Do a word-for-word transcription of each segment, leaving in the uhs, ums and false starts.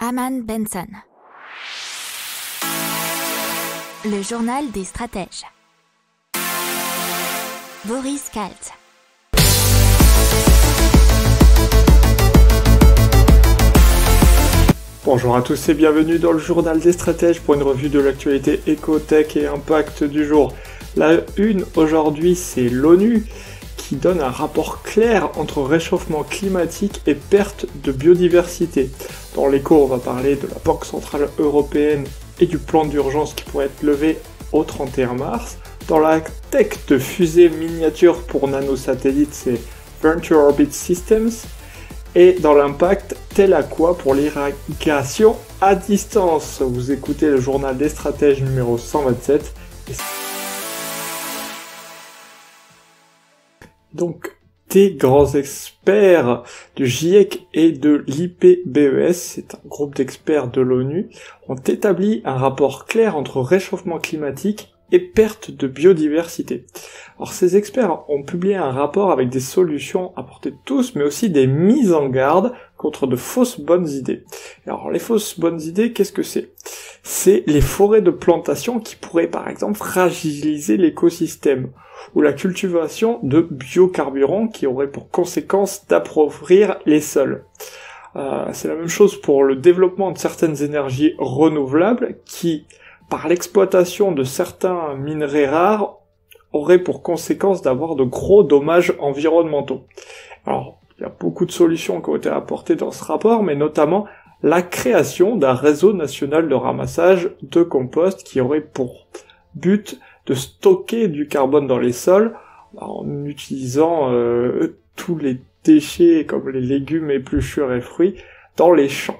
Aman Benson. Le journal des stratèges. Boris Kalt. Bonjour à tous et bienvenue dans le journal des stratèges pour une revue de l'actualité éco-tech et impact du jour. La une aujourd'hui, c'est l'ONU qui donne un rapport clair entre réchauffement climatique et perte de biodiversité. Dans l'écho, on va parler de la Banque Centrale Européenne et du plan d'urgence qui pourrait être levé au trente et un mars. Dans la tech de fusée miniature pour nanosatellites, c'est Venture Orbit Systems. Et dans l'impact, tel à quoi pour l'irrigation à distance. Vous écoutez le journal des stratèges numéro cent vingt-sept. Donc, des grands experts du GIEC et de l'I P B E S, c'est un groupe d'experts de l'ONU, ont établi un rapport clair entre réchauffement climatique et perte de biodiversité. Alors ces experts ont publié un rapport avec des solutions à portée de tous, mais aussi des mises en garde contre de fausses bonnes idées. Alors les fausses bonnes idées, qu'est-ce que c'est ? C'est les forêts de plantation qui pourraient par exemple fragiliser l'écosystème, ou la cultivation de biocarburants qui aurait pour conséquence d'appauvrir les sols. Euh, c'est la même chose pour le développement de certaines énergies renouvelables qui, par l'exploitation de certains minerais rares, aurait pour conséquence d'avoir de gros dommages environnementaux. Alors, il y a beaucoup de solutions qui ont été apportées dans ce rapport, mais notamment la création d'un réseau national de ramassage de compost qui aurait pour but de stocker du carbone dans les sols en utilisant euh, tous les déchets comme les légumes, épluchures et fruits dans les champs.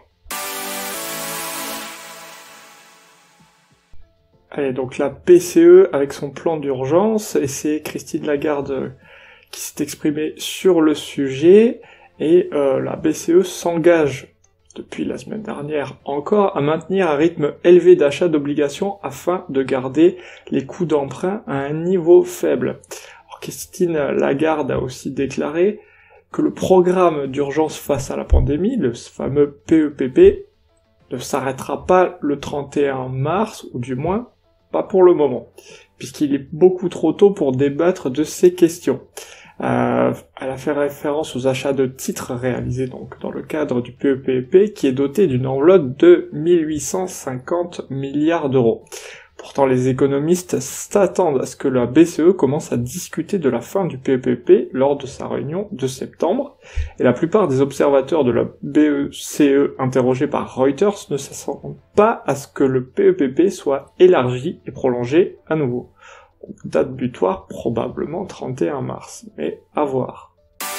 Allez, donc la B C E avec son plan d'urgence, et c'est Christine Lagarde qui s'est exprimée sur le sujet, et euh, la B C E s'engage depuis la semaine dernière encore à maintenir un rythme élevé d'achat d'obligations afin de garder les coûts d'emprunt à un niveau faible. Alors, Christine Lagarde a aussi déclaré que le programme d'urgence face à la pandémie, le fameux P E P P, ne s'arrêtera pas le trente et un mars, ou du moins pas pour le moment, puisqu'il est beaucoup trop tôt pour débattre de ces questions. Euh, elle a fait référence aux achats de titres réalisés donc dans le cadre du P E P P qui est doté d'une enveloppe de mille huit cent cinquante milliards d'euros. Pourtant, les économistes s'attendent à ce que la B C E commence à discuter de la fin du P E P P lors de sa réunion de septembre, et la plupart des observateurs de la B C E interrogés par Reuters ne s'attendent pas à ce que le P E P P soit élargi et prolongé à nouveau. Date butoir probablement trente et un mars, mais à voir.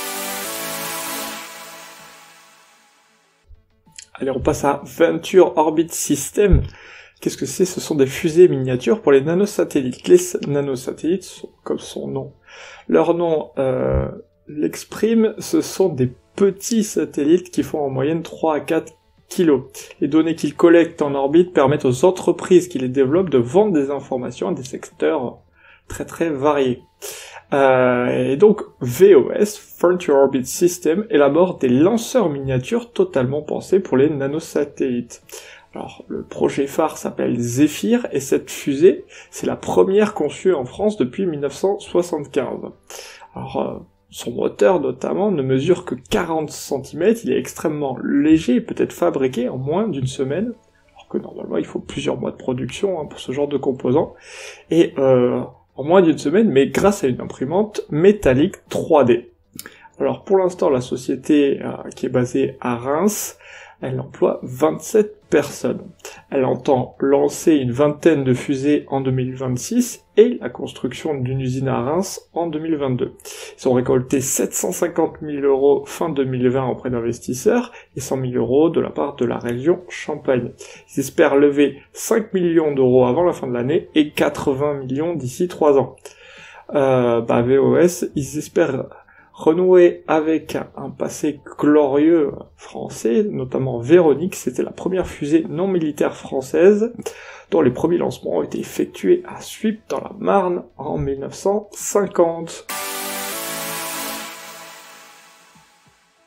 Allez, on passe à Venture Orbit System. Qu'est-ce que c'est ? Ce sont des fusées miniatures pour les nanosatellites. Les nanosatellites sont comme son nom. Leur nom euh, l'exprime, ce sont des petits satellites qui font en moyenne trois à quatre kilos. Les données qu'ils collectent en orbite permettent aux entreprises qui les développent de vendre des informations à des secteurs très très variés. Euh, et donc V O S, Venture Orbit System, élabore des lanceurs miniatures totalement pensés pour les nanosatellites. Alors, le projet phare s'appelle Zephyr, et cette fusée, c'est la première conçue en France depuis mille neuf cent soixante-quinze. Alors, euh, son moteur, notamment, ne mesure que quarante centimètres, il est extrêmement léger et peut être fabriqué en moins d'une semaine, alors que normalement, il faut plusieurs mois de production hein, pour ce genre de composants, et euh, en moins d'une semaine, mais grâce à une imprimante métallique trois D. Alors, pour l'instant, la société euh, qui est basée à Reims, elle emploie vingt-sept personnes. Elle entend lancer une vingtaine de fusées en deux mille vingt-six et la construction d'une usine à Reims en deux mille vingt-deux. Ils ont récolté sept cent cinquante mille euros fin deux mille vingt auprès d'investisseurs et cent mille euros de la part de la région Champagne. Ils espèrent lever cinq millions d'euros avant la fin de l'année et quatre-vingts millions d'ici trois ans. Euh, bah V O S, ils espèrent renouer avec un passé glorieux français, notamment Véronique, c'était la première fusée non militaire française, dont les premiers lancements ont été effectués à Suippes dans la Marne en mille neuf cent cinquante.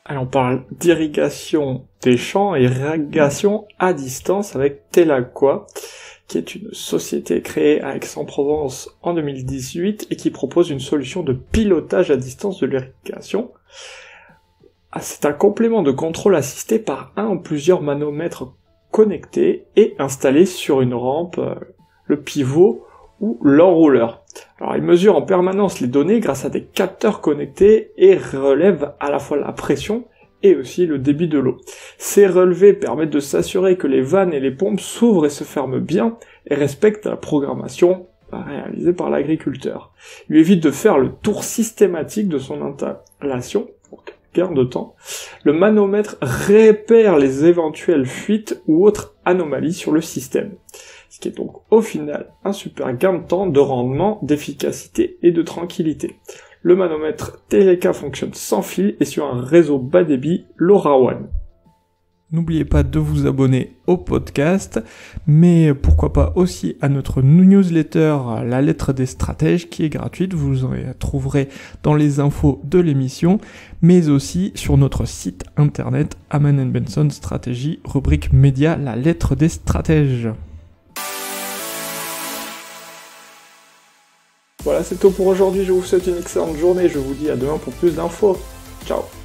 Allez, on parle d'irrigation des champs et irrigation à distance avec Telaqua, qui est une société créée à Aix-en-Provence en deux mille dix-huit et qui propose une solution de pilotage à distance de l'irrigation. C'est un complément de contrôle assisté par un ou plusieurs manomètres connectés et installés sur une rampe, le pivot ou l'enrouleur. Alors il mesure en permanence les données grâce à des capteurs connectés et relève à la fois la pression et aussi le débit de l'eau. Ces relevés permettent de s'assurer que les vannes et les pompes s'ouvrent et se ferment bien et respectent la programmation réalisée par l'agriculteur. Il lui évite de faire le tour systématique de son installation, donc gain de temps. Le manomètre repère les éventuelles fuites ou autres anomalies sur le système. Ce qui est donc au final un super gain de temps, de rendement, d'efficacité et de tranquillité. Le manomètre Telaqua fonctionne sans fil et sur un réseau bas débit LoRaWAN. N'oubliez pas de vous abonner au podcast, mais pourquoi pas aussi à notre newsletter La Lettre des Stratèges qui est gratuite, vous en trouverez dans les infos de l'émission, mais aussi sur notre site internet Aman and Benson Stratégie, rubrique média La Lettre des Stratèges. Voilà, c'est tout pour aujourd'hui, je vous souhaite une excellente journée, je vous dis à demain pour plus d'infos. Ciao.